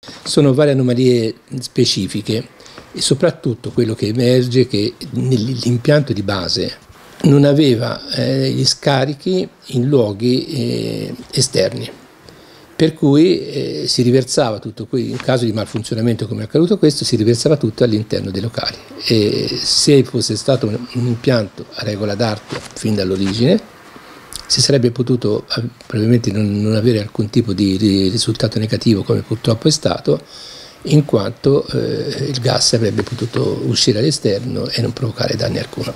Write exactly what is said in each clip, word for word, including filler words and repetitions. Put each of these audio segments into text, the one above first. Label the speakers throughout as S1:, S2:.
S1: Sono varie anomalie specifiche e soprattutto quello che emerge è che l'impianto di base non aveva eh, gli scarichi in luoghi eh, esterni, per cui eh, si riversava tutto, qui, in caso di malfunzionamento come è accaduto questo, si riversava tutto all'interno dei locali. E se fosse stato un, un impianto a regola d'arte fin dall'origine, si sarebbe potuto probabilmente non, non avere alcun tipo di, di risultato negativo come purtroppo è stato, in quanto eh, il gas avrebbe potuto uscire all'esterno e non provocare danni alcuno.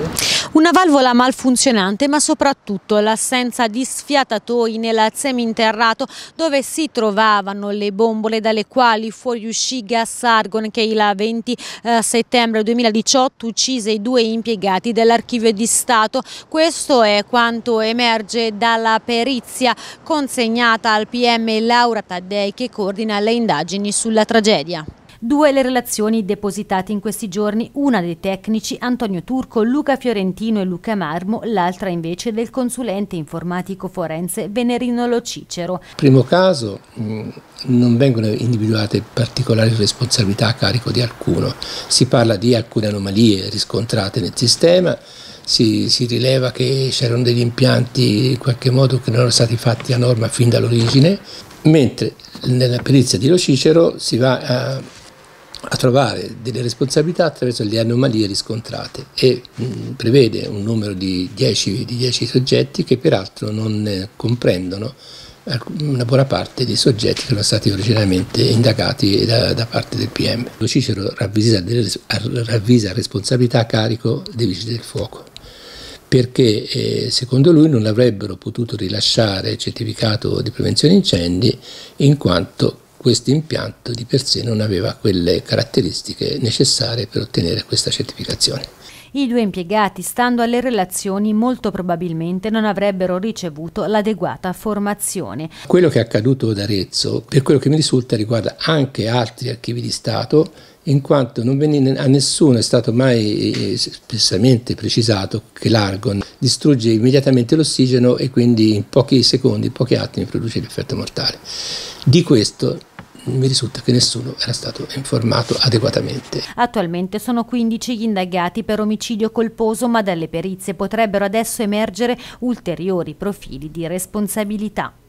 S2: Una valvola malfunzionante, ma soprattutto l'assenza di sfiatatori nel seminterrato dove si trovavano le bombole dalle quali fuoriuscì gas argon che il venti settembre duemiladiciotto uccise i due impiegati dell'Archivio di Stato. Questo è quanto emerge dalla perizia consegnata al P M Laura Taddei, che coordina le indagini sulla tragedia. Due le relazioni depositate in questi giorni, una dei tecnici Antonio Turco, Luca Fiorentino e Luca Marmo, l'altra invece del consulente informatico forense Venerino Lo Cicero.
S1: Nel primo caso mh, non vengono individuate particolari responsabilità a carico di alcuno, si parla di alcune anomalie riscontrate nel sistema, si, si rileva che c'erano degli impianti in qualche modo che non erano stati fatti a norma fin dall'origine, mentre nella perizia di Lo Cicero si va a, a trovare delle responsabilità attraverso le anomalie riscontrate e mh, prevede un numero di dieci, di dieci soggetti che peraltro non eh, comprendono una buona parte dei soggetti che erano stati originariamente indagati da, da parte del P M. Lo Cicero ravvisa, delle, ravvisa responsabilità a carico dei vigili del fuoco, perché eh, secondo lui non avrebbero potuto rilasciare il certificato di prevenzione incendi in quanto questo impianto di per sé non aveva quelle caratteristiche necessarie per ottenere questa certificazione.
S2: I due impiegati, stando alle relazioni, molto probabilmente non avrebbero ricevuto l'adeguata formazione.
S1: Quello che è accaduto ad Arezzo, per quello che mi risulta, riguarda anche altri archivi di Stato, in quanto non venne, a nessuno è stato mai espressamente precisato che l'argon distrugge immediatamente l'ossigeno e quindi in pochi secondi, in pochi attimi produce l'effetto mortale. Di questo mi risulta che nessuno era stato informato adeguatamente.
S2: Attualmente sono quindici gli indagati per omicidio colposo, ma dalle perizie potrebbero adesso emergere ulteriori profili di responsabilità.